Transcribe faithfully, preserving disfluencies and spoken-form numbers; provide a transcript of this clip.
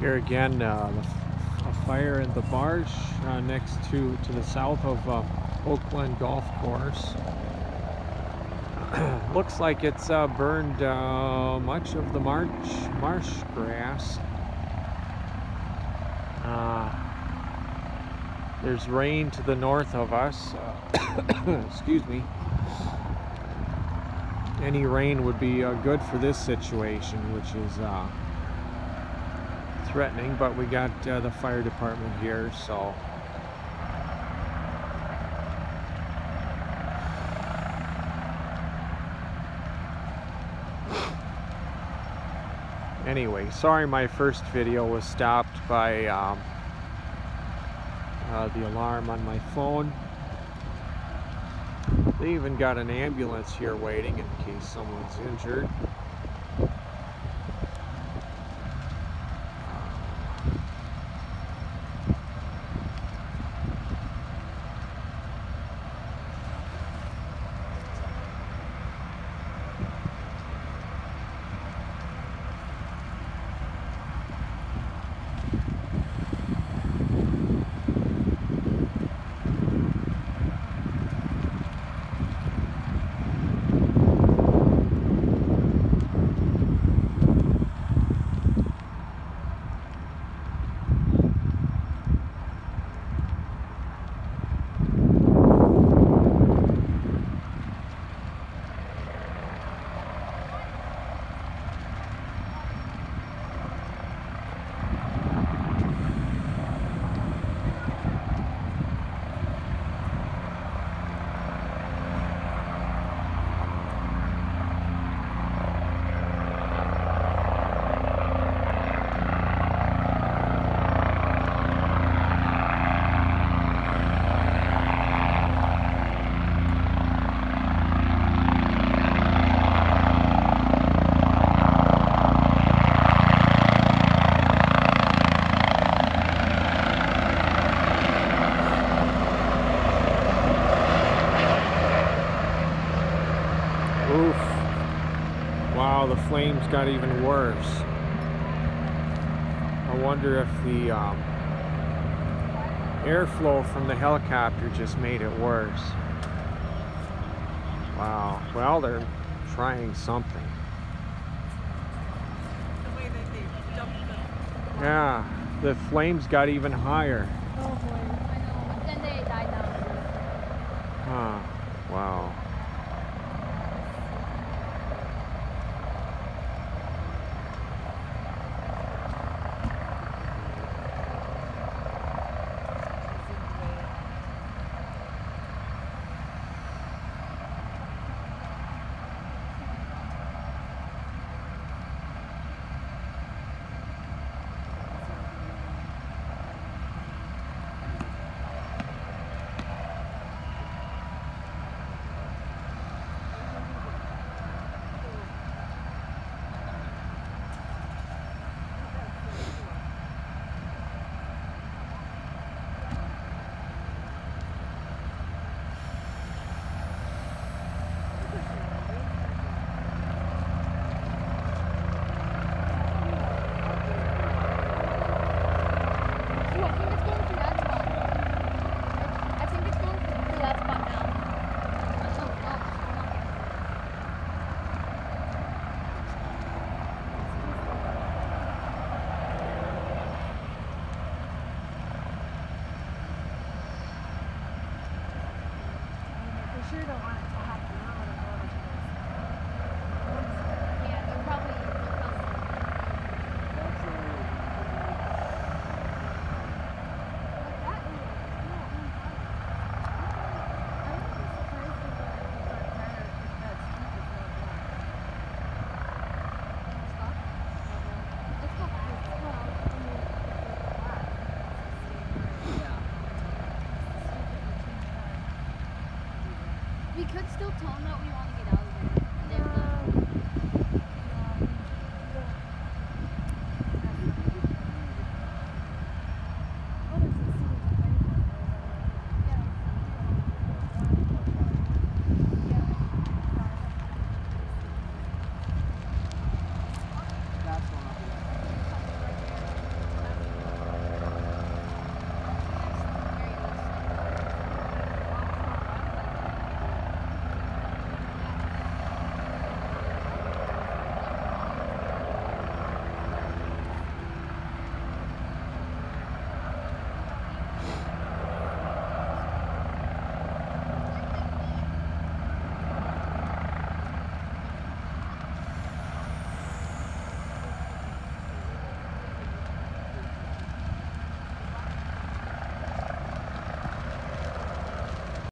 Here again, uh, a fire in the marsh uh, next to to the south of uh, Glen Golf Course. Looks like it's uh, burned uh, much of the marsh marsh grass. Uh, there's rain to the north of us. Uh, excuse me. Any rain would be uh, good for this situation, which is uh, threatening, but we got uh, the fire department here, so anyway, sorry my first video was stopped by um, uh, the alarm on my phone. They even got an ambulance here waiting in case someone's injured. Oof. Wow, the flames got even worse. I wonder if the um, airflow from the helicopter just made it worse. Wow. Well, they're trying something. The way that they dumped them. Yeah, the flames got even higher. Oh boy. I know, but then they died down. Huh. Wow. Sure don't want it to happen now when it goes to this. Yeah, they're probably we could still tell them that we want to